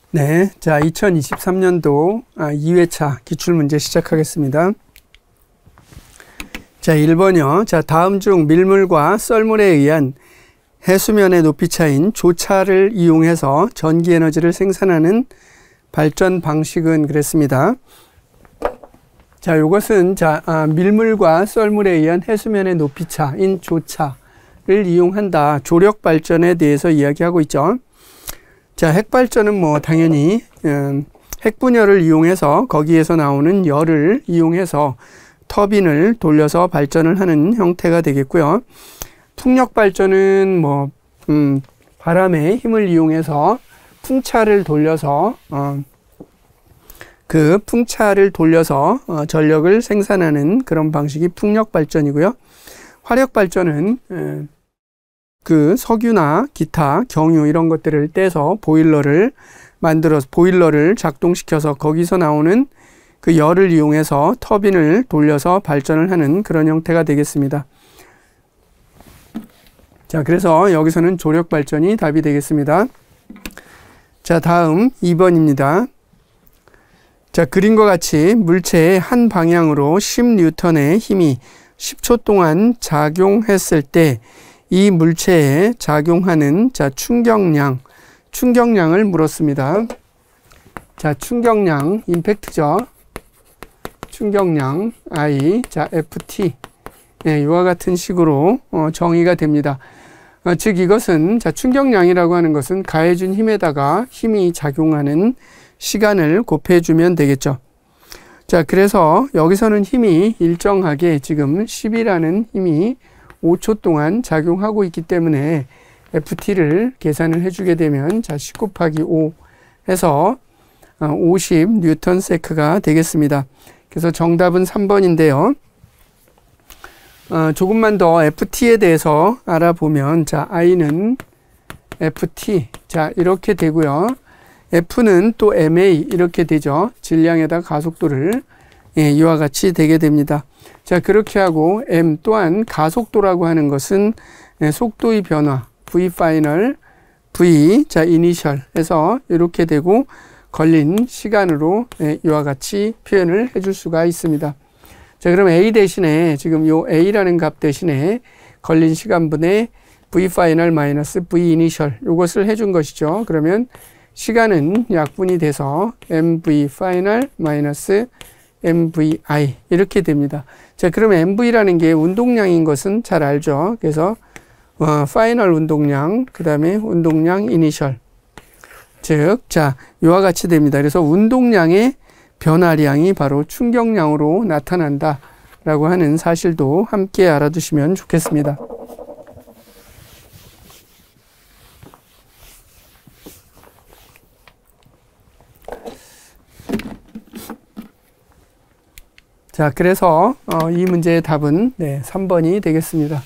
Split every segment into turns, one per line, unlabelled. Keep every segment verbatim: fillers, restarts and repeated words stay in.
네, 자, 이천이십삼 년도 아, 이 회차 기출문제 시작하겠습니다. 자, 일 번이요. 자, 다음 중 밀물과 썰물에 의한 해수면의 높이 차인 조차를 이용해서 전기에너지를 생산하는 발전 방식은 그랬습니다. 자, 요것은 자, 아, 밀물과 썰물에 의한 해수면의 높이 차인 조차를 이용한다. 조력 발전에 대해서 이야기하고 있죠. 자, 핵발전은 뭐 당연히 음, 핵분열을 이용해서 거기에서 나오는 열을 이용해서 터빈을 돌려서 발전을 하는 형태가 되겠고요. 풍력발전은 뭐 음, 바람의 힘을 이용해서 풍차를 돌려서 어, 그 풍차를 돌려서 어, 전력을 생산하는 그런 방식이 풍력발전이고요. 화력발전은 음, 그 석유나 기타, 경유 이런 것들을 떼서 보일러를 만들어서 보일러를 작동시켜서 거기서 나오는 그 열을 이용해서 터빈을 돌려서 발전을 하는 그런 형태가 되겠습니다. 자, 그래서 여기서는 조력 발전이 답이 되겠습니다. 자, 다음 이 번입니다. 자, 그림과 같이 물체의 한 방향으로 십 뉴턴의 힘이 십 초 동안 작용했을 때 이 물체에 작용하는 자 충격량, 충격량을 물었습니다. 자, 충격량, 임팩트죠. 충격량 I, 자 에프티, 네, 이와 같은 식으로 어, 정의가 됩니다. 어, 즉 이것은 자 충격량이라고 하는 것은 가해준 힘에다가 힘이 작용하는 시간을 곱해주면 되겠죠. 자, 그래서 여기서는 힘이 일정하게 지금 십이라는 힘이 오 초 동안 작용하고 있기 때문에 에프티를 계산을 해주게 되면 자 십 곱하기 오 해서 오십 뉴턴 세크가 되겠습니다. 그래서 정답은 삼 번인데요. 어, 조금만 더 에프티에 대해서 알아보면 자 I는 에프티 자 이렇게 되고요. F는 또 엠에이 이렇게 되죠. 질량에다 가속도를 예, 이와 같이 되게 됩니다. 자, 그렇게 하고 M 또한 가속도라고 하는 것은 예, 속도의 변화 V 파이널 V 자 이니셜 해서 이렇게 되고 걸린 시간으로 예, 이와 같이 표현을 해줄 수가 있습니다. 자, 그럼 A 대신에 지금 요 A라는 값 대신에 걸린 시간분의 V 파이널 마이너스 V 이니셜 요것을 해준 것이죠. 그러면 시간은 약분이 돼서 엠브이 파이널 마이너스 엠브이아이 이렇게 됩니다. 자, 그럼 엠브이라는 게 운동량인 것은 잘 알죠. 그래서 어, 파이널 운동량 그 다음에 운동량 이니셜 즉 자 이와 같이 됩니다. 그래서 운동량의 변화량이 바로 충격량으로 나타난다 라고 하는 사실도 함께 알아두시면 좋겠습니다. 자, 그래서 어, 이 문제의 답은 네, 삼 번이 되겠습니다.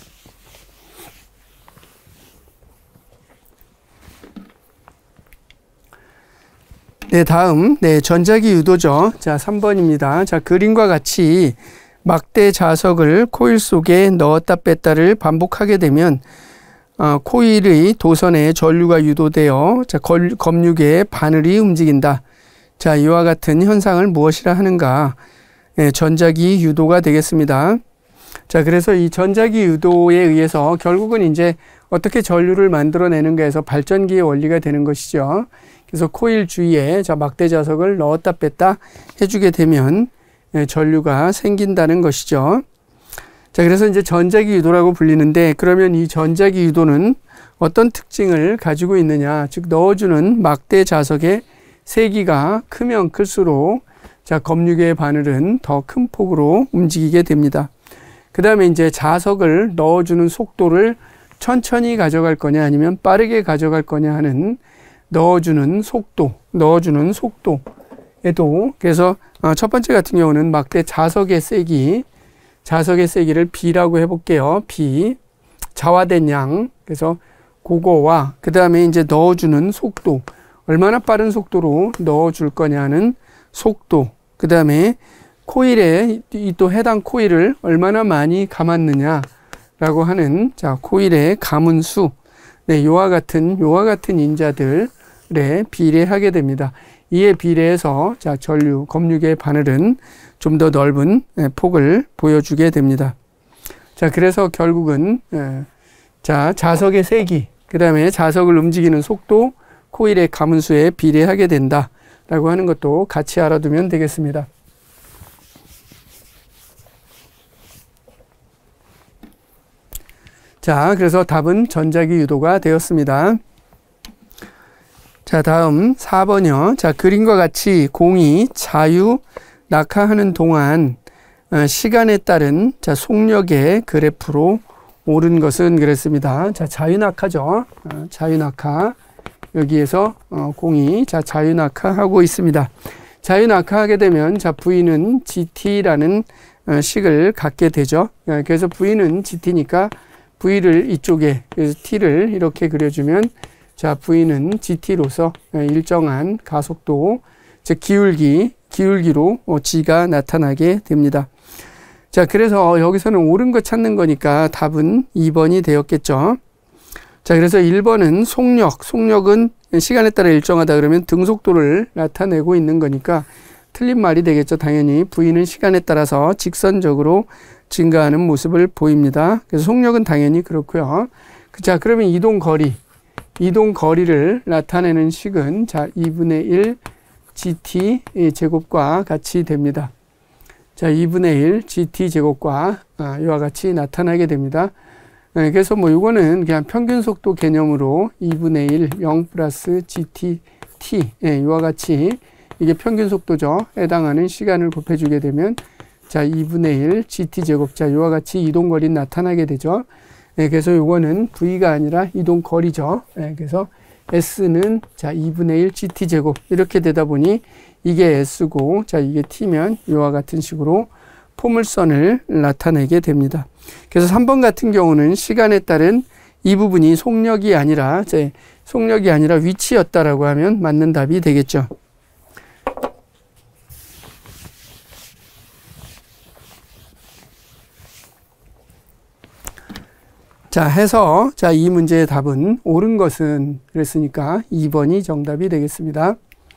네, 다음 네, 전자기 유도죠. 자, 삼 번입니다. 자, 그림과 같이 막대 자석을 코일 속에 넣었다 뺐다를 반복하게 되면 어, 코일의 도선에 전류가 유도되어 자, 걸, 검육의 바늘이 움직인다. 자, 이와 같은 현상을 무엇이라 하는가? 네, 전자기 유도가 되겠습니다. 자, 그래서 이 전자기 유도에 의해서 결국은 이제 어떻게 전류를 만들어내는가 해서 발전기의 원리가 되는 것이죠. 그래서 코일 주위에 자 막대 자석을 넣었다 뺐다 해주게 되면 네, 전류가 생긴다는 것이죠. 자, 그래서 이제 전자기 유도라고 불리는데 그러면 이 전자기 유도는 어떤 특징을 가지고 있느냐? 즉 넣어주는 막대 자석의 세기가 크면 클수록 자, 검육의 바늘은 더 큰 폭으로 움직이게 됩니다. 그 다음에 이제 자석을 넣어주는 속도를 천천히 가져갈 거냐 아니면 빠르게 가져갈 거냐 하는 넣어주는 속도, 넣어주는 속도에도 그래서 첫 번째 같은 경우는 막대 자석의 세기, 자석의 세기를 B라고 해볼게요. B, 자화된 양, 그래서 그거와 그 다음에 이제 넣어주는 속도, 얼마나 빠른 속도로 넣어줄 거냐는 속도, 그 다음에 코일에 이 또 해당 코일을 얼마나 많이 감았느냐 라고 하는 자 코일의 감은 수, 네, 요와 같은 요와 같은 인자들 전류에 비례하게 됩니다. 이에 비례해서 자, 전류, 검육의 바늘은 좀 더 넓은 폭을 보여주게 됩니다. 자, 그래서 결국은 자, 자석의 세기, 그 다음에 자석을 움직이는 속도, 코일의 가문수에 비례하게 된다라고 하는 것도 같이 알아두면 되겠습니다. 자, 그래서 답은 전자기 유도가 되었습니다. 자, 다음 사 번이요. 자, 그림과 같이 공이 자유 낙하하는 동안 시간에 따른 자, 속력의 그래프로 오른 것은 그랬습니다. 자, 자유 낙하죠. 자유 낙하. 여기에서 공이 자, 자유 낙하하고 있습니다. 자유 낙하하게 되면 자, V는 지티라는 식을 갖게 되죠. 그래서 V는 지티니까 V를 이쪽에, 그래서 T를 이렇게 그려주면 자, V는 지티로서 일정한 가속도, 즉 기울기, 기울기로 G가 나타나게 됩니다. 자, 그래서 여기서는 옳은 거 찾는 거니까 답은 이 번이 되었겠죠. 자, 그래서 일 번은 속력, 속력은 시간에 따라 일정하다 그러면 등속도를 나타내고 있는 거니까 틀린 말이 되겠죠. 당연히 V는 시간에 따라서 직선적으로 증가하는 모습을 보입니다. 그래서 속력은 당연히 그렇고요. 자, 그러면 이동 거리, 이동 거리를 나타내는 식은 자, 이분의 일 지티 제곱과 같이 됩니다. 자, 이분의 일 지티 제곱과 아, 이와 같이 나타나게 됩니다. 네, 그래서 뭐 이거는 그냥 평균 속도 개념으로 이분의 일 영 플러스 지티 t 예, 이와 같이 이게 평균 속도죠. 해당하는 시간을 곱해주게 되면 자, 이분의 일 지티 제곱, 자, 이와 같이 이동 거리 나타나게 되죠. 네, 그래서 이거는 V가 아니라 이동 거리죠. 네, 그래서 S는 자, 이분의 일 지티 제곱 이렇게 되다 보니 이게 S고 자, 이게 T면 이와 같은 식으로 포물선을 나타내게 됩니다. 그래서 삼 번 같은 경우는 시간에 따른 이 부분이 속력이 아니라 제 속력이 아니라 위치였다라고 하면 맞는 답이 되겠죠. 자, 해서 자, 이 문제의 답은 옳은 것은 그랬으니까 이 번이 정답이 되겠습니다.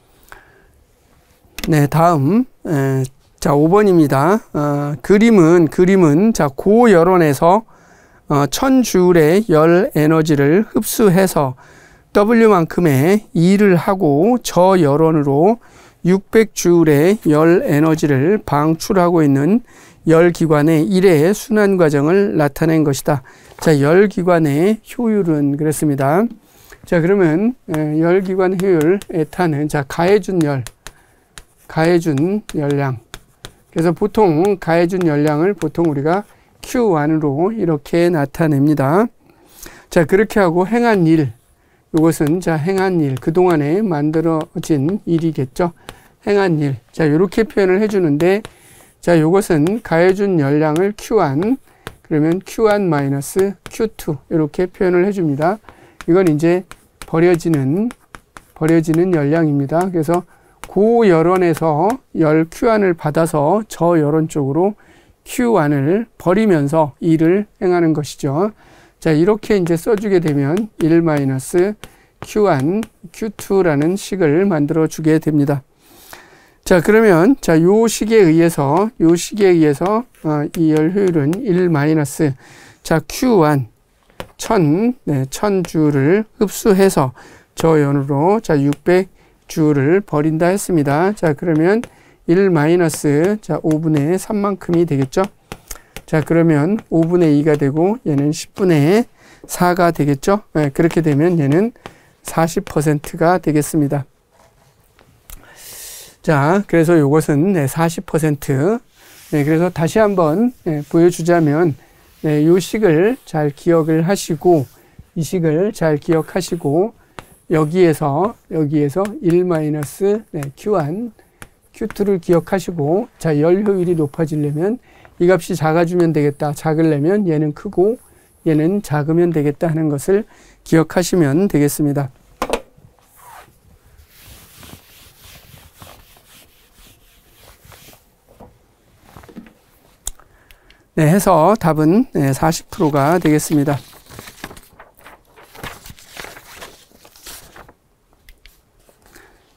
네, 다음 에, 자, 오 번입니다. 어, 그림은 그림은 자, 고열원에서 어, 천 주울의 열 에너지를 흡수해서 W만큼의 일을 하고 저열원으로 육백 주울의 열 에너지를 방출하고 있는 열기관의 일의 순환 과정을 나타낸 것이다. 자, 열기관의 효율은 그랬습니다. 자, 그러면 열기관 효율 에타는 자, 가해준 열, 가해준 열량. 그래서 보통 가해준 열량을 보통 우리가 큐 원으로 이렇게 나타냅니다. 자, 그렇게 하고 행한 일, 이것은 자, 행한 일, 그동안에 만들어진 일이겠죠. 행한 일. 자, 이렇게 표현을 해주는데 자, 이것은 가해준 열량을 큐 원, 그러면 큐 원 마이너스 큐 투 이렇게 표현을 해줍니다. 이건 이제 버려지는 버려지는 열량입니다. 그래서 고열원에서 열 큐 원을 받아서 저열원 쪽으로 큐 원을 버리면서 일을 행하는 것이죠. 자, 이렇게 이제 써주게 되면 일 마이너스 큐 원 큐 투라는 식을 만들어 주게 됩니다. 자, 그러면 자, 요 식에 의해서 요 식에 의해서 어, 이 열 효율은 일 마이너스 자, 큐 원 천, 네, 천 주를 흡수해서 저연으로 자, 육백 주를 버린다 했습니다. 자, 그러면 일 마이너스 자, 오분의 삼만큼이 되겠죠. 자, 그러면 오분의 이가 되고 얘는 십분의 사가 되겠죠. 네, 그렇게 되면 얘는 사십 퍼센트가 되겠습니다. 자, 그래서 이것은 네, 사십 퍼센트. 네, 그래서 다시 한번 네, 보여주자면 네, 이 식을 잘 기억을 하시고 이 식을 잘 기억하시고 여기에서 여기에서 일 마이너스 네, 큐 원, 큐 투를 기억하시고 자, 열 효율이 높아지려면 이 값이 작아지면 되겠다. 작으려면 얘는 크고 얘는 작으면 되겠다 하는 것을 기억하시면 되겠습니다. 네, 해서 답은 네, 사십 퍼센트가 되겠습니다.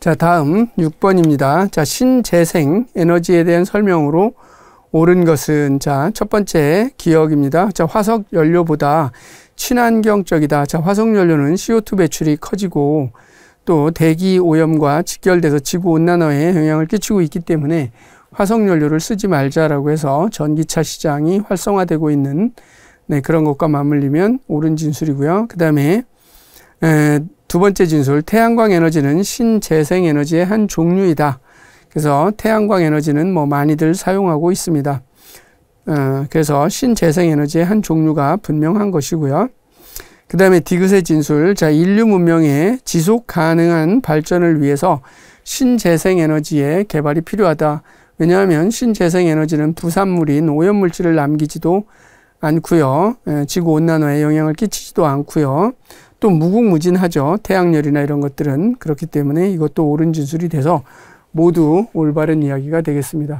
자, 다음 육 번입니다. 자, 신재생 에너지에 대한 설명으로 옳은 것은, 자, 첫 번째 기억입니다. 자, 화석 연료보다 친환경적이다. 자, 화석 연료는 씨오투 배출이 커지고 또 대기 오염과 직결돼서 지구 온난화에 영향을 끼치고 있기 때문에 화석 연료를 쓰지 말자라고 해서 전기차 시장이 활성화되고 있는, 네, 그런 것과 맞물리면 옳은 진술이고요. 그 다음에 두 번째 진술, 태양광 에너지는 신재생 에너지의 한 종류이다. 그래서 태양광 에너지는 뭐 많이들 사용하고 있습니다. 어, 그래서 신재생 에너지의 한 종류가 분명한 것이고요. 그 다음에 디귿의 진술, 자, 인류 문명의 지속 가능한 발전을 위해서 신재생 에너지의 개발이 필요하다. 왜냐하면 신재생 에너지는 부산물인 오염물질을 남기지도 않고요. 지구 온난화에 영향을 끼치지도 않고요. 또 무궁무진하죠. 태양열이나 이런 것들은. 그렇기 때문에 이것도 옳은 진술이 돼서 모두 올바른 이야기가 되겠습니다.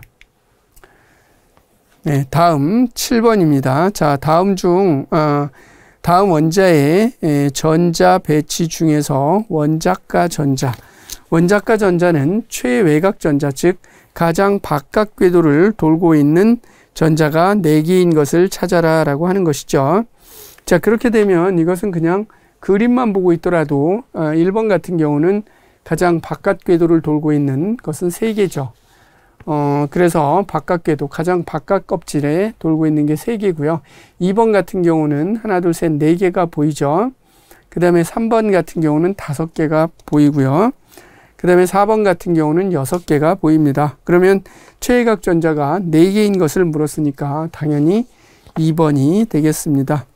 네, 다음 칠 번입니다. 자, 다음 중 어, 다음 원자의 전자 배치 중에서 원자가 전자, 원자가 전자는 최외곽 전자, 즉 가장 바깥 궤도를 돌고 있는 전자가 네 개인 것을 찾아라 라고 하는 것이죠. 자, 그렇게 되면 이것은 그냥 그림만 보고 있더라도 일 번 같은 경우는 가장 바깥 궤도를 돌고 있는 것은 세 개죠. 어, 그래서 바깥 궤도, 가장 바깥 껍질에 돌고 있는 게 세 개고요. 이 번 같은 경우는 하나, 둘, 셋, 네 개가 보이죠. 그 다음에 삼 번 같은 경우는 다섯 개가 보이고요. 그 다음에 사 번 같은 경우는 여섯 개가 보입니다. 그러면 최외곽 전자가 네 개인 것을 물었으니까 당연히 이 번이 되겠습니다.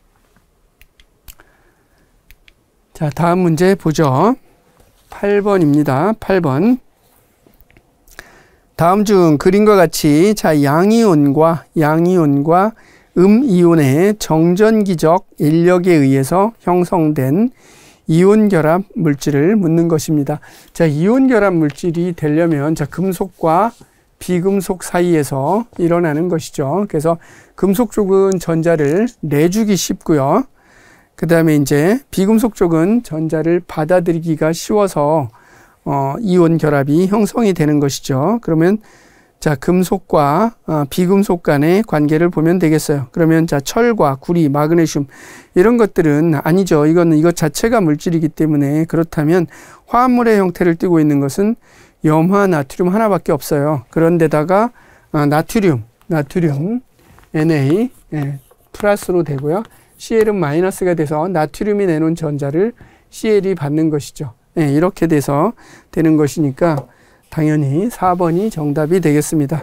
자, 다음 문제 보죠. 팔 번입니다. 팔 번. 다음 중 그림과 같이, 자, 양이온과 양이온과 음이온의 정전기적 인력에 의해서 형성된 이온 결합 물질을 묻는 것입니다. 자, 이온 결합 물질이 되려면, 자, 금속과 비금속 사이에서 일어나는 것이죠. 그래서 금속 쪽은 전자를 내주기 쉽고요. 그 다음에 이제 비금속 쪽은 전자를 받아들이기가 쉬워서 어, 이온 결합이 형성이 되는 것이죠. 그러면 자, 금속과 어, 비금속 간의 관계를 보면 되겠어요. 그러면 자, 철과 구리, 마그네슘 이런 것들은 아니죠. 이거는 이것 자체가 물질이기 때문에, 그렇다면 화합물의 형태를 띠고 있는 것은 염화 나트륨 하나밖에 없어요. 그런데다가 어, 나트륨, 나트륨 엔-에이 예, 플러스로 되고요. 씨엘은 마이너스가 돼서 나트륨이 내놓은 전자를 씨엘이 받는 것이죠. 예, 이렇게 돼서 되는 것이니까 당연히 사 번이 정답이 되겠습니다.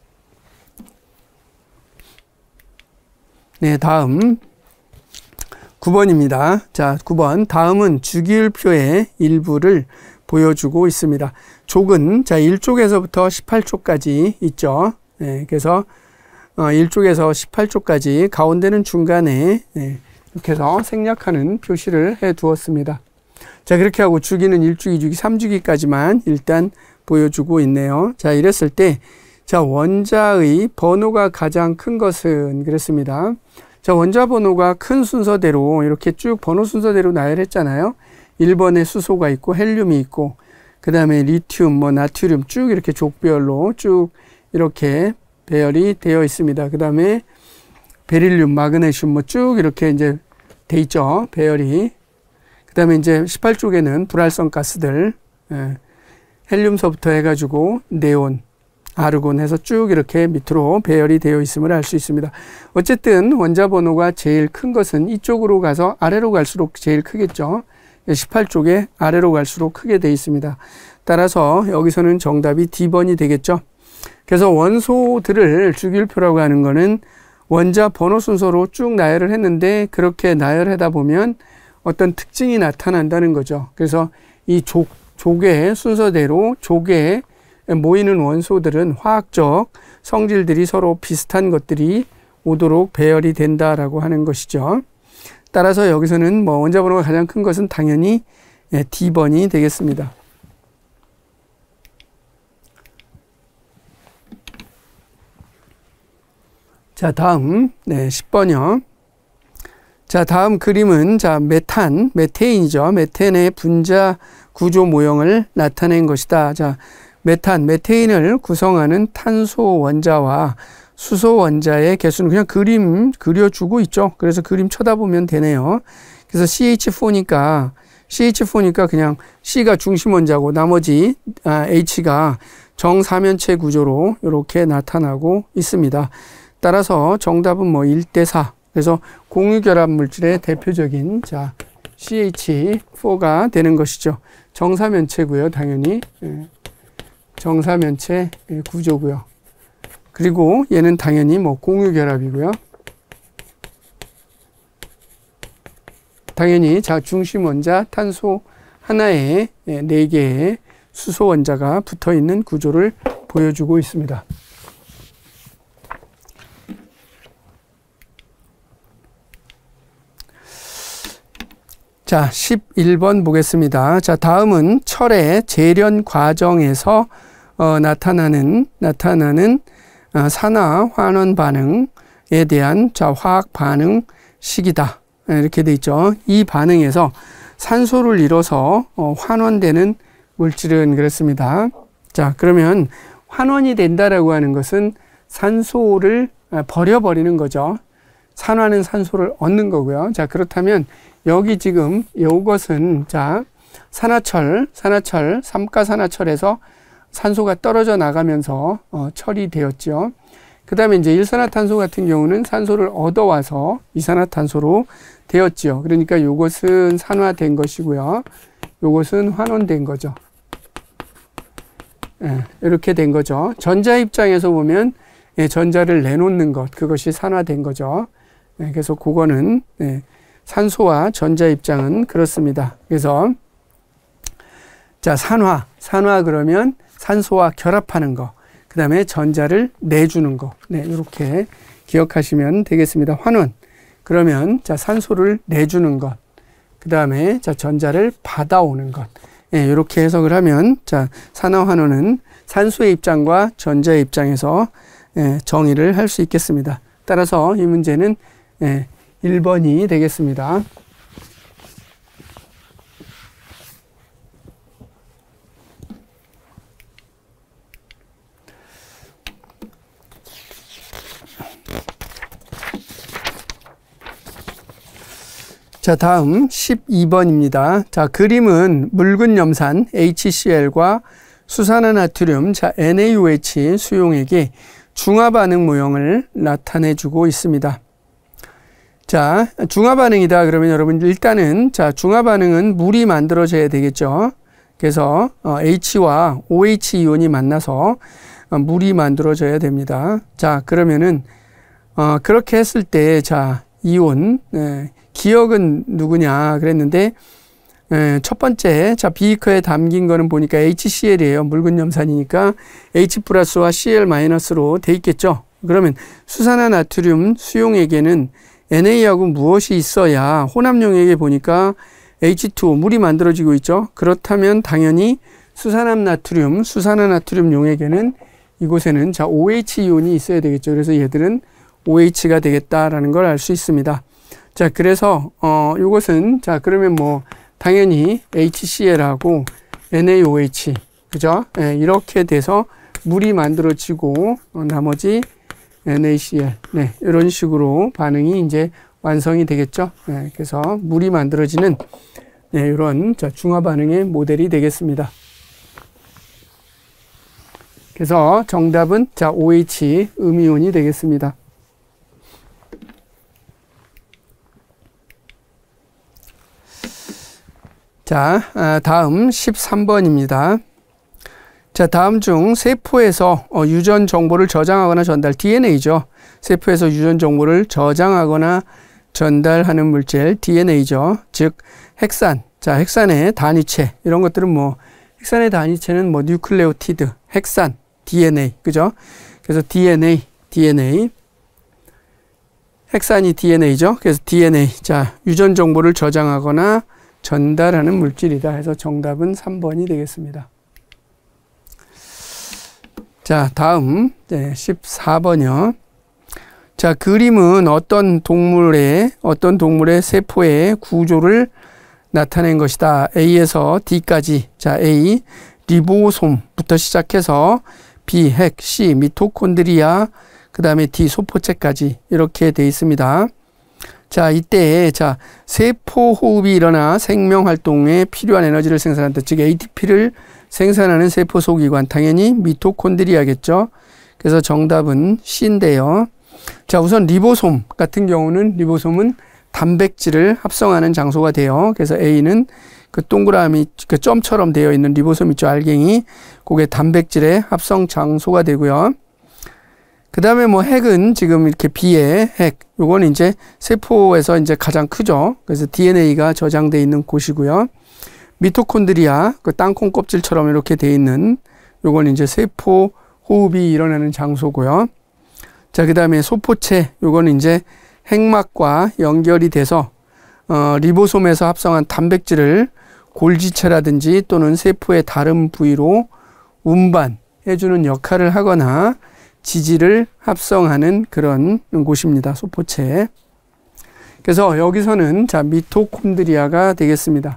네, 다음 구 번입니다. 자, 구 번. 다음은 주기율표의 일부를 보여주고 있습니다. 족은 자, 일 쪽에서부터 십팔 쪽까지 있죠. 예, 그래서 어, 일 쪽에서 십팔 쪽까지, 가운데는 중간에 네, 이렇게 해서 생략하는 표시를 해 두었습니다. 자, 그렇게 하고 주기는 일 주기, 이 주기, 삼 주기까지만 일단 보여주고 있네요. 자, 이랬을 때, 자, 원자의 번호가 가장 큰 것은, 그랬습니다. 자, 원자 번호가 큰 순서대로 이렇게 쭉 번호 순서대로 나열했잖아요. 일 번에 수소가 있고 헬륨이 있고, 그 다음에 리튬, 뭐 나트륨 쭉 이렇게 족별로 쭉 이렇게 배열이 되어 있습니다. 그 다음에 베릴륨, 마그네슘 뭐 쭉 이렇게 이제 돼 있죠. 배열이. 그 다음에 이제 십팔 쪽에는 불활성 가스들, 예, 헬륨서부터 해가지고 네온, 아르곤 해서 쭉 이렇게 밑으로 배열이 되어 있음을 알 수 있습니다. 어쨌든 원자 번호가 제일 큰 것은 이쪽으로 가서 아래로 갈수록 제일 크겠죠. 십팔 쪽에 아래로 갈수록 크게 되어 있습니다. 따라서 여기서는 정답이 디 번이 되겠죠. 그래서 원소들을 주기율표라고 하는 거는 원자 번호 순서로 쭉 나열을 했는데, 그렇게 나열하다 보면 어떤 특징이 나타난다는 거죠. 그래서 이 족, 족의 순서대로 족에 모이는 원소들은 화학적 성질들이 서로 비슷한 것들이 오도록 배열이 된다라고 하는 것이죠. 따라서 여기서는 뭐 원자 번호가 가장 큰 것은 당연히 디 번이 되겠습니다. 자, 다음 네, 십 번이요. 자, 다음 그림은 자, 메탄, 메테인이죠. 메탄의 분자 구조 모형을 나타낸 것이다. 자, 메탄, 메테인을 구성하는 탄소 원자와 수소 원자의 개수는 그냥 그림 그려주고 있죠. 그래서 그림 쳐다보면 되네요. 그래서 씨에이치 포니까 씨에이치 포니까 그냥 C가 중심 원자고 나머지 아, H가 정사면체 구조로 이렇게 나타나고 있습니다. 따라서 정답은 뭐 일 대 사. 그래서 공유결합 물질의 대표적인 자 씨에이치 포가 되는 것이죠. 정사면체고요. 당연히 정사면체 구조고요. 그리고 얘는 당연히 뭐 공유결합이고요. 당연히 자 중심 원자 탄소 하나에 네 개의 수소 원자가 붙어 있는 구조를 보여주고 있습니다. 자, 십일 번 보겠습니다. 자, 다음은 철의 재련 과정에서 어, 나타나는 나타나는 어, 산화 환원 반응에 대한 자 화학 반응 식이다. 이렇게 돼 있죠. 이 반응에서 산소를 잃어서 어, 환원되는 물질은 그렇습니다. 자, 그러면 환원이 된다라고 하는 것은 산소를 버려버리는 거죠. 산화는 산소를 얻는 거고요. 자, 그렇다면 여기 지금 이것은 자 산화철, 산화철, 삼가산화철에서 산소가 떨어져 나가면서 어, 철이 되었죠. 그 다음에 이제 일산화탄소 같은 경우는 산소를 얻어와서 이산화탄소로 되었죠. 그러니까 이것은 산화된 것이고요. 이것은 환원된 거죠. 예, 이렇게 된 거죠. 전자 입장에서 보면 예, 전자를 내놓는 것, 그것이 산화된 거죠. 예, 그래서 그거는 예, 산소와 전자 입장은 그렇습니다. 그래서 자 산화, 산화 그러면 산소와 결합하는 거, 그 다음에 전자를 내주는 거, 네 이렇게 기억하시면 되겠습니다. 환원 그러면 자 산소를 내주는 것, 그 다음에 자 전자를 받아오는 것, 예, 이렇게 해석을 하면 자 산화 환원은 산소의 입장과 전자의 입장에서 예, 정의를 할 수 있겠습니다. 따라서 이 문제는 예, 일 번이 되겠습니다. 자, 다음 십이 번입니다. 자, 그림은 묽은 염산 에이치씨엘과 수산화나트륨 자 엔에이오에이치 수용액의 중화 반응 모형을 나타내 주고 있습니다. 자, 중화 반응이다 그러면 여러분 일단은 자 중화 반응은 물이 만들어져야 되겠죠. 그래서 어, H와 오에이치 이온이 만나서 어, 물이 만들어져야 됩니다. 자, 그러면은 어, 그렇게 했을 때 자 이온 예, 기억은 누구냐 그랬는데 예, 첫 번째 자 비커에 담긴 거는 보니까 에이치씨엘이에요. 묽은 염산이니까 H 플러스와 씨엘 마이너스로 돼 있겠죠. 그러면 수산화나트륨 수용액에는 엔에이하고 무엇이 있어야 혼합용액에 보니까 에이치 투 오 물이 만들어지고 있죠. 그렇다면 당연히 수산화나트륨 수산화나트륨 용액에는 이곳에는 자 오에이치 이온이 있어야 되겠죠. 그래서 얘들은 오에이치가 되겠다라는 걸 알 수 있습니다. 자, 그래서 어 요것은 자 그러면 뭐 당연히 에이치씨엘하고 엔에이오에이치 그죠? 예, 이렇게 돼서 물이 만들어지고 어, 나머지 엔에이씨엘 네, 이런 식으로 반응이 이제 완성이 되겠죠. 네, 그래서 물이 만들어지는 네, 이런 자, 중화 반응의 모델이 되겠습니다. 그래서 정답은 자 오에이치 음이온이 되겠습니다. 자, 다음 십삼 번입니다. 자, 다음 중 세포에서 어, 유전 정보를 저장하거나 전달, 디엔에이죠. 세포에서 유전 정보를 저장하거나 전달하는 물질, 디엔에이죠. 즉, 핵산. 자, 핵산의 단위체. 이런 것들은 뭐, 핵산의 단위체는 뭐, 뉴클레오티드, 핵산, 디엔에이. 그죠? 그래서 디엔에이, 디엔에이. 핵산이 디엔에이죠. 그래서 디엔에이. 자, 유전 정보를 저장하거나 전달하는 물질이다 해서 정답은 삼 번이 되겠습니다. 자, 다음 네, 십사 번이요. 자, 그림은 어떤 동물의 어떤 동물의 세포의 구조를 나타낸 것이다. A에서 D까지. 자, A, 리보솜부터 시작해서 B, 핵, C, 미토콘드리아, 그 다음에 D, 소포체까지 이렇게 돼 있습니다. 자, 이때, 자, 세포 호흡이 일어나 생명 활동에 필요한 에너지를 생산한다. 즉, 에이티피를 생산하는 세포 소기관. 당연히 미토콘드리아겠죠. 그래서 정답은 C인데요. 자, 우선 리보솜 같은 경우는, 리보솜은 단백질을 합성하는 장소가 돼요. 그래서 A는 그 동그라미, 그 점처럼 되어 있는 리보솜 있죠. 알갱이. 그게 단백질의 합성 장소가 되고요. 그 다음에 뭐 핵은 지금 이렇게 B의 핵, 요건 이제 세포에서 이제 가장 크죠. 그래서 디엔에이가 저장되어 있는 곳이고요. 미토콘드리아, 그 땅콩 껍질처럼 이렇게 되어 있는 요건 이제 세포 호흡이 일어나는 장소고요. 자, 그 다음에 소포체, 요건 이제 핵막과 연결이 돼서 어, 리보솜에서 합성한 단백질을 골지체라든지 또는 세포의 다른 부위로 운반해주는 역할을 하거나 지질을 합성하는 그런 곳입니다. 소포체. 그래서 여기서는 자, 미토콘드리아가 되겠습니다.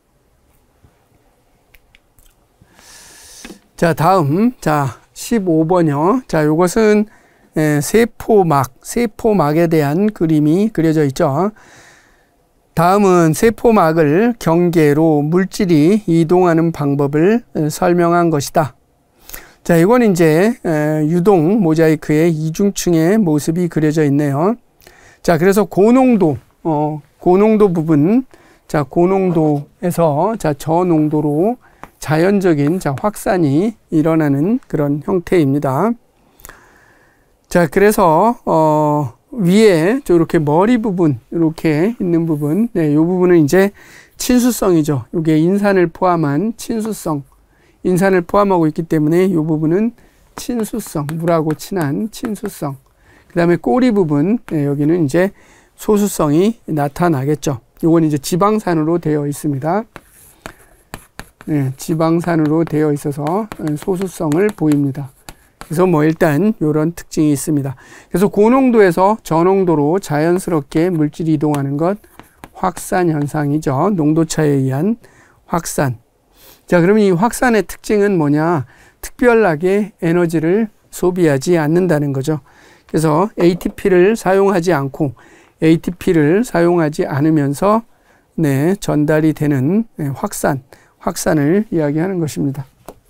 자, 다음, 자, 십오 번이요. 자, 요것은 에, 세포막, 세포막에 대한 그림이 그려져 있죠. 다음은 세포막을 경계로 물질이 이동하는 방법을 설명한 것이다. 자, 이건 이제 유동 모자이크의 이중층의 모습이 그려져 있네요. 자, 그래서 고농도, 어, 고농도 부분, 자, 고농도에서 자, 저농도로 자연적인 자, 확산이 일어나는 그런 형태입니다. 자, 그래서 어, 위에 이렇게 머리 부분, 이렇게 있는 부분, 네, 이 부분은 이제 친수성이죠. 이게 인산을 포함한 친수성. 인산을 포함하고 있기 때문에 이 부분은 친수성, 물하고 친한 친수성. 그 다음에 꼬리 부분, 네, 여기는 이제 소수성이 나타나겠죠. 이건 이제 지방산으로 되어 있습니다. 네, 지방산으로 되어 있어서 소수성을 보입니다. 그래서 뭐 일단 이런 특징이 있습니다. 그래서 고농도에서 저농도로 자연스럽게 물질이 이동하는 것, 확산 현상이죠. 농도차에 의한 확산. 자, 그러면 이 확산의 특징은 뭐냐? 특별하게 에너지를 소비하지 않는다는 거죠. 그래서 에이티피를 사용하지 않고 에이티피를 사용하지 않으면서 네, 전달이 되는 네, 확산, 확산을 이야기하는 것입니다.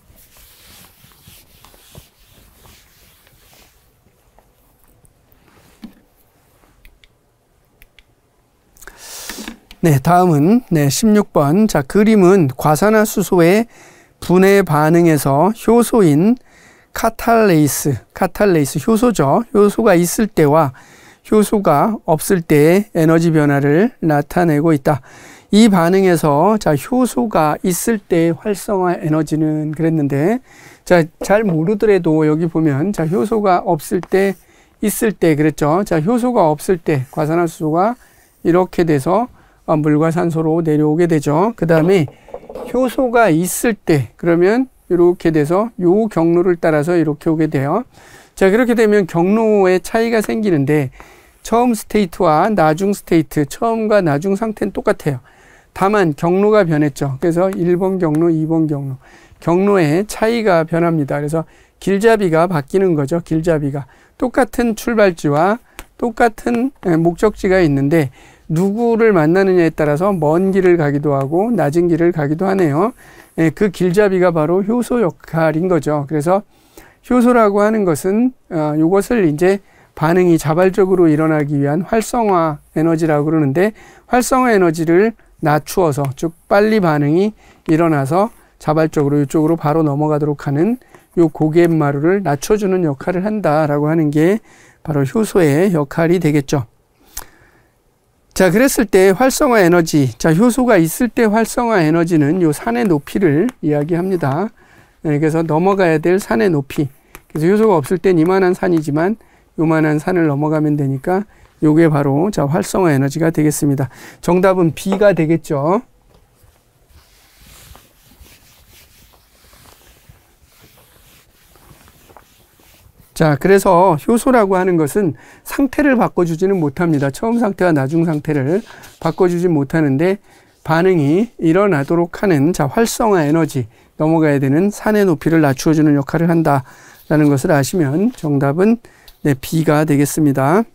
네, 다음은 네, 십육 번. 자, 그림은 과산화수소의 분해 반응에서 효소인 카탈레이스, 카탈레이스 효소죠. 효소가 있을 때와 효소가 없을 때의 에너지 변화를 나타내고 있다. 이 반응에서 자, 효소가 있을 때의 활성화 에너지는 그랬는데, 자, 잘 모르더라도 여기 보면 자, 효소가 없을 때, 있을 때 그랬죠. 자, 효소가 없을 때 과산화수소가 이렇게 돼서 물과 산소로 내려오게 되죠. 그 다음에 효소가 있을 때 그러면 이렇게 돼서 요 경로를 따라서 이렇게 오게 돼요. 자, 그렇게 되면 경로에 차이가 생기는데 처음 스테이트와 나중 스테이트, 처음과 나중 상태는 똑같아요. 다만 경로가 변했죠. 그래서 일 번 경로, 이 번 경로. 경로에 차이가 변합니다. 그래서 길잡이가 바뀌는 거죠. 길잡이가. 똑같은 출발지와 똑같은 목적지가 있는데 누구를 만나느냐에 따라서 먼 길을 가기도 하고 낮은 길을 가기도 하네요. 예, 그 길잡이가 바로 효소 역할인 거죠. 그래서 효소라고 하는 것은 어, 이것을 이제 반응이 자발적으로 일어나기 위한 활성화 에너지라고 그러는데, 활성화 에너지를 낮추어서 즉 빨리 반응이 일어나서 자발적으로 이쪽으로 바로 넘어가도록 하는 요 고갯마루를 낮춰주는 역할을 한다라고 하는 게 바로 효소의 역할이 되겠죠. 자, 그랬을 때 활성화 에너지, 자, 효소가 있을 때 활성화 에너지는 요 산의 높이를 이야기합니다. 네, 그래서 넘어가야 될 산의 높이. 그래서 효소가 없을 땐 이만한 산이지만 요만한 산을 넘어가면 되니까 요게 바로 자, 활성화 에너지가 되겠습니다. 정답은 B가 되겠죠. 자, 그래서 효소라고 하는 것은 상태를 바꿔주지는 못합니다. 처음 상태와 나중 상태를 바꿔주지 못하는데, 반응이 일어나도록 하는 자, 활성화 에너지, 넘어가야 되는 산의 높이를 낮추어주는 역할을 한다라는 것을 아시면 정답은 네, B가 되겠습니다.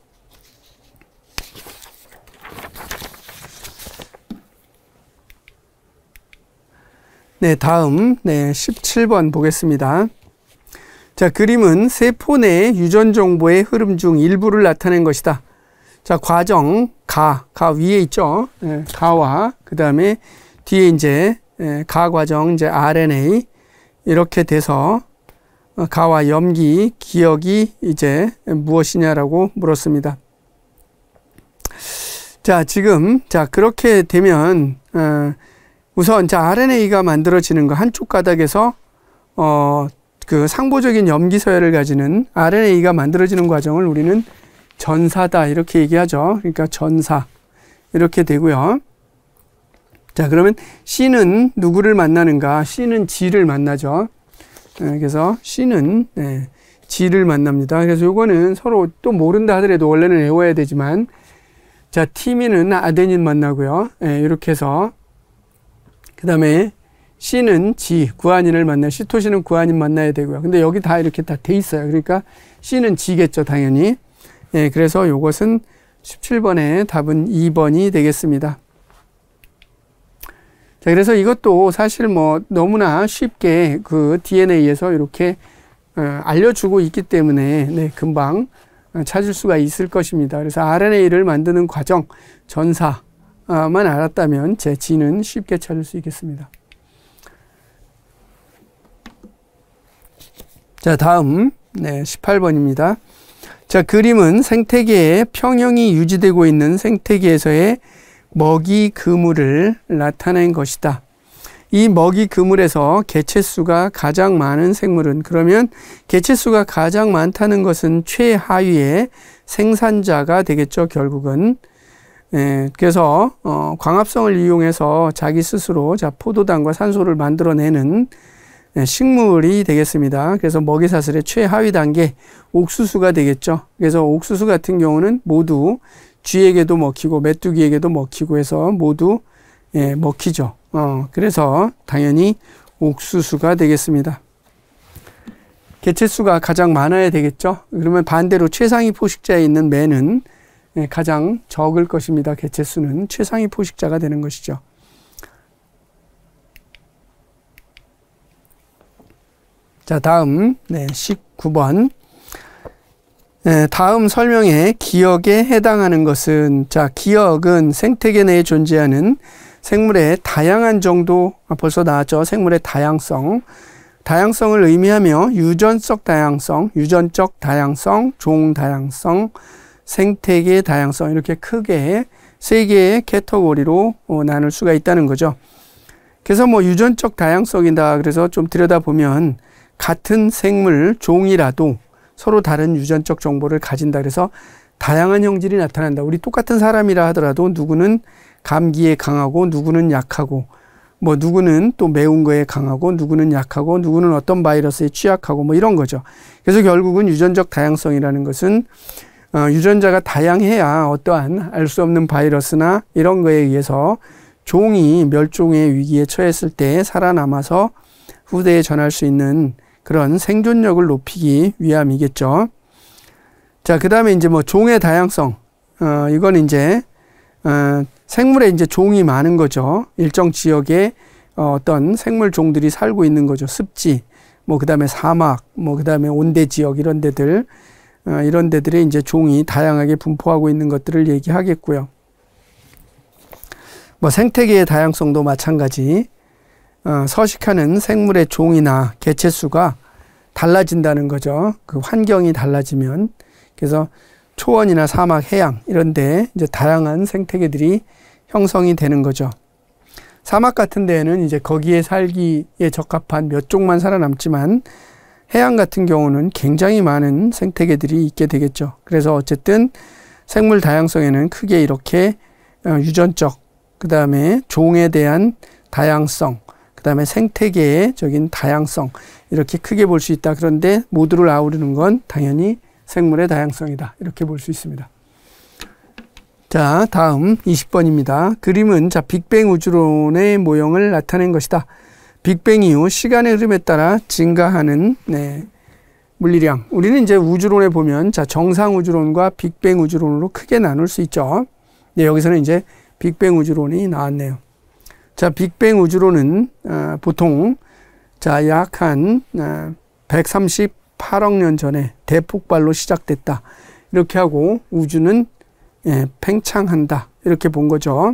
네, 다음 네, 십칠 번 보겠습니다. 자, 그림은 세포 내 유전 정보의 흐름 중 일부를 나타낸 것이다. 자, 과정 가, 가 위에 있죠. 네, 가와 그 다음에 뒤에 이제 네, 가 과정 이제 알엔에이 이렇게 돼서 가와 염기, 기억이 이제 무엇이냐라고 물었습니다. 자, 지금 자 그렇게 되면 어, 우선 자 알엔에이가 만들어지는 거 한쪽 가닥에서 어, 그 상보적인 염기 서열을 가지는 알엔에이가 만들어지는 과정을 우리는 전사다 이렇게 얘기하죠. 그러니까 전사 이렇게 되고요. 자, 그러면 C는 누구를 만나는가? C는 G를 만나죠. 네, 그래서 C는 네, G를 만납니다. 그래서 요거는 서로 또 모른다 하더라도 원래는 외워야 되지만, 자, 티민은 아데닌 만나고요. 네, 이렇게 해서 그 다음에 C는 G, 구아닌을 만나요. 시토신은 구아닌 만나야 되고요. 근데 여기 다 이렇게 다 돼 있어요. 그러니까 C는 G겠죠, 당연히. 네, 그래서 요것은 십칠 번의 답은 이 번이 되겠습니다. 자, 그래서 이것도 사실 뭐 너무나 쉽게 그 디엔에이에서 이렇게 어, 알려주고 있기 때문에 네, 금방 찾을 수가 있을 것입니다. 그래서 알엔에이를 만드는 과정, 전사만 알았다면 제 G는 쉽게 찾을 수 있겠습니다. 자, 다음 네, 십팔 번입니다. 자, 그림은 생태계에 평형이 유지되고 있는 생태계에서의 먹이 그물을 나타낸 것이다. 이 먹이 그물에서 개체수가 가장 많은 생물은, 그러면 개체수가 가장 많다는 것은 최하위의 생산자가 되겠죠, 결국은. 예, 그래서 어, 광합성을 이용해서 자기 스스로 자 포도당과 산소를 만들어내는 예, 식물이 되겠습니다. 그래서 먹이사슬의 최하위 단계 옥수수가 되겠죠. 그래서 옥수수 같은 경우는 모두 쥐에게도 먹히고 메뚜기에게도 먹히고 해서 모두 예, 먹히죠. 어, 그래서 당연히 옥수수가 되겠습니다. 개체수가 가장 많아야 되겠죠. 그러면 반대로 최상위 포식자에 있는 매는 예, 가장 적을 것입니다. 개체수는 최상위 포식자가 되는 것이죠. 자, 다음 네, 십구 번. 네, 다음 설명에 기억에 해당하는 것은, 자, 기억은 생태계 내에 존재하는 생물의 다양한 정도, 아, 벌써 나왔죠. 생물의 다양성. 다양성을 의미하며 유전적 다양성, 유전적 다양성, 종 다양성, 생태계 다양성, 이렇게 크게 세 개의 캐터고리로 어, 나눌 수가 있다는 거죠. 그래서 뭐 유전적 다양성이다. 그래서 좀 들여다보면 같은 생물 종이라도 서로 다른 유전적 정보를 가진다. 그래서 다양한 형질이 나타난다. 우리 똑같은 사람이라 하더라도 누구는 감기에 강하고 누구는 약하고, 뭐 누구는 또 매운 거에 강하고 누구는 약하고 누구는 어떤 바이러스에 취약하고 뭐 이런 거죠. 그래서 결국은 유전적 다양성이라는 것은 어, 유전자가 다양해야 어떠한 알 수 없는 바이러스나 이런 거에 의해서 종이 멸종의 위기에 처했을 때 살아남아서 후대에 전할 수 있는 그런 생존력을 높이기 위함이겠죠. 자, 그 다음에 이제 뭐 종의 다양성. 어, 이건 이제, 어, 생물에 이제 종이 많은 거죠. 일정 지역에 어, 어떤 생물 종들이 살고 있는 거죠. 습지, 뭐, 그 다음에 사막, 뭐, 그 다음에 온대 지역 이런 데들, 어, 이런 데들에 이제 종이 다양하게 분포하고 있는 것들을 얘기하겠고요. 뭐, 생태계의 다양성도 마찬가지. 어, 서식하는 생물의 종이나 개체수가 달라진다는 거죠. 그 환경이 달라지면. 그래서 초원이나 사막, 해양 이런 데 이제 다양한 생태계들이 형성이 되는 거죠. 사막 같은 데에는 이제 거기에 살기에 적합한 몇 종만 살아남지만 해양 같은 경우는 굉장히 많은 생태계들이 있게 되겠죠. 그래서 어쨌든 생물 다양성에는 크게 이렇게 유전적, 그 다음에 종에 대한 다양성, 그 다음에 생태계의 적인 다양성, 이렇게 크게 볼 수 있다. 그런데 모두를 아우르는 건 당연히 생물의 다양성이다. 이렇게 볼 수 있습니다. 자, 다음 이십 번입니다. 그림은 자, 빅뱅 우주론의 모형을 나타낸 것이다. 빅뱅 이후 시간의 흐름에 따라 증가하는 네, 물리량. 우리는 이제 우주론에 보면 자, 정상 우주론과 빅뱅 우주론으로 크게 나눌 수 있죠. 네, 여기서는 이제 빅뱅 우주론이 나왔네요. 자, 빅뱅 우주론은 어, 보통 자, 약 한 어, 백삼십팔억 년 전에 대폭발로 시작됐다. 이렇게 하고 우주는 예, 팽창한다. 이렇게 본 거죠.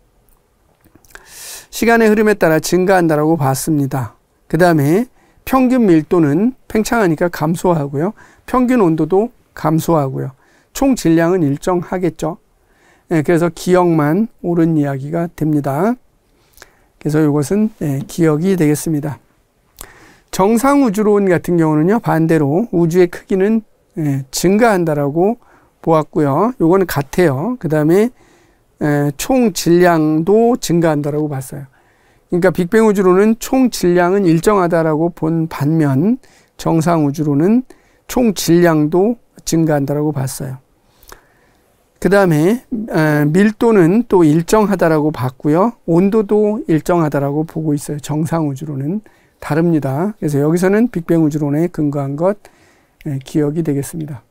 시간의 흐름에 따라 증가한다라고 봤습니다. 그 다음에 평균 밀도는 팽창하니까 감소하고요. 평균 온도도 감소하고요. 총 질량은 일정하겠죠. 예, 그래서 기억만 옳은 이야기가 됩니다. 그래서 이것은 예, 기억이 되겠습니다. 정상 우주론 같은 경우는요, 반대로 우주의 크기는 예, 증가한다라고 보았고요. 요거는 같아요. 그 다음에 총 질량도 증가한다라고 봤어요. 그러니까 빅뱅 우주론은 총 질량은 일정하다라고 본 반면 정상 우주론은 총 질량도 증가한다라고 봤어요. 그 다음에 밀도는 또 일정하다라고 봤고요. 온도도 일정하다라고 보고 있어요. 정상 우주론은 다릅니다. 그래서 여기서는 빅뱅 우주론에 근거한 것 기억이 되겠습니다.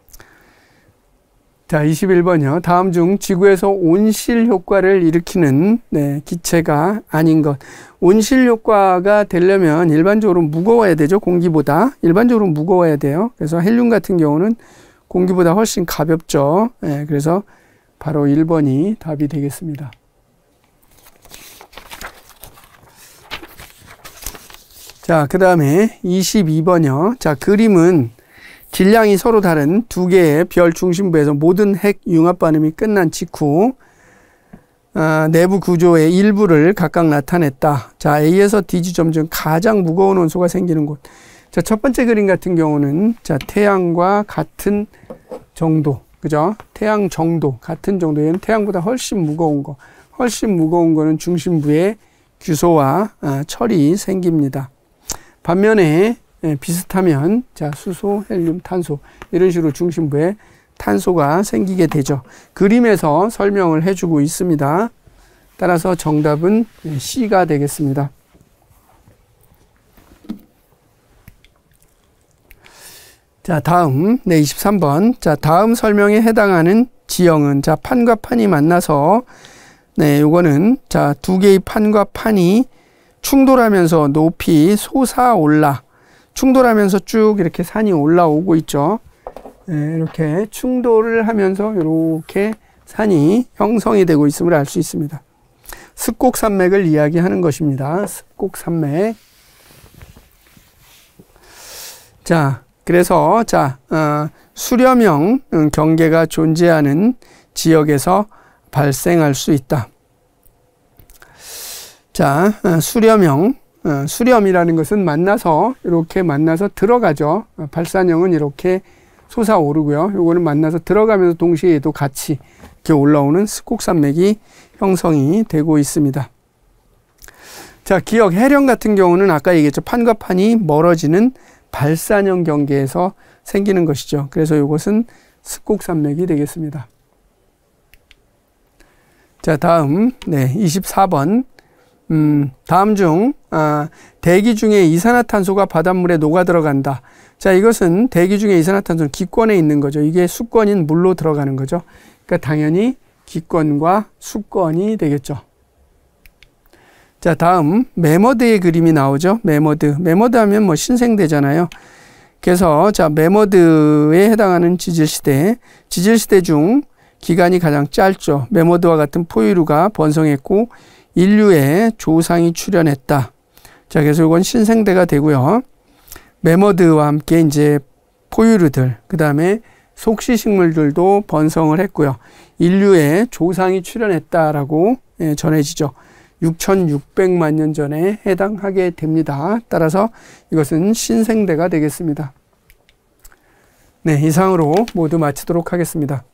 자, 이십일 번이요. 다음 중 지구에서 온실 효과를 일으키는 네, 기체가 아닌 것. 온실 효과가 되려면 일반적으로 무거워야 되죠. 공기보다. 일반적으로 무거워야 돼요. 그래서 헬륨 같은 경우는 공기보다 훨씬 가볍죠. 네, 그래서 바로 일 번이 답이 되겠습니다. 자, 그 다음에 이십이 번이요. 자, 그림은 질량이 서로 다른 두 개의 별 중심부에서 모든 핵 융합 반응이 끝난 직후 어, 내부 구조의 일부를 각각 나타냈다. 자, A에서 D 지점 중 가장 무거운 원소가 생기는 곳. 자, 첫 번째 그림 같은 경우는 자, 태양과 같은 정도, 그죠? 태양 정도, 같은 정도. 얘는 태양보다 훨씬 무거운 거. 훨씬 무거운 거는 중심부에 규소와 어, 철이 생깁니다. 반면에 예, 비슷하면 자, 수소, 헬륨, 탄소 이런 식으로 중심부에 탄소가 생기게 되죠. 그림에서 설명을 해주고 있습니다. 따라서 정답은 C가 되겠습니다. 자, 다음 네, 이십삼 번. 자, 다음 설명에 해당하는 지형은 자, 판과 판이 만나서 네, 요거는 자, 두 개의 판과 판이 충돌하면서 높이 솟아올라 충돌하면서 쭉 이렇게 산이 올라오고 있죠. 네, 이렇게 충돌을 하면서 이렇게 산이 형성이 되고 있음을 알 수 있습니다. 습곡산맥을 이야기하는 것입니다. 습곡산맥. 자, 그래서 자, 어, 수렴형 경계가 존재하는 지역에서 발생할 수 있다. 자, 어, 수렴형 어, 수렴이라는 것은 만나서 이렇게 만나서 들어가죠. 어, 발산형은 이렇게 솟아오르고요. 요거는 만나서 들어가면서 동시에 또 같이 이렇게 올라오는 습곡산맥이 형성이 되고 있습니다. 자, 기억 해령 같은 경우는 아까 얘기했죠. 판과 판이 멀어지는 발산형 경계에서 생기는 것이죠. 그래서 이것은 습곡산맥이 되겠습니다. 자, 다음 네, 이십사 번. 음, 다음 중 아, 대기 중에 이산화탄소가 바닷물에 녹아 들어간다. 자, 이것은 대기 중에 이산화탄소는 기권에 있는 거죠. 이게 수권인 물로 들어가는 거죠. 그러니까 당연히 기권과 수권이 되겠죠. 자, 다음 매머드의 그림이 나오죠. 매머드. 매머드 하면 뭐 신생대잖아요. 그래서 자, 매머드에 해당하는 지질시대. 지질시대 중 기간이 가장 짧죠. 매머드와 같은 포유류가 번성했고 인류의 조상이 출현했다. 자, 그래서 이건 신생대가 되고요. 매머드와 함께 이제 포유류들, 그 다음에 속시식물들도 번성을 했고요. 인류의 조상이 출현했다라고 예, 전해지죠. 육천육백만 년 전에 해당하게 됩니다. 따라서 이것은 신생대가 되겠습니다. 네, 이상으로 모두 마치도록 하겠습니다.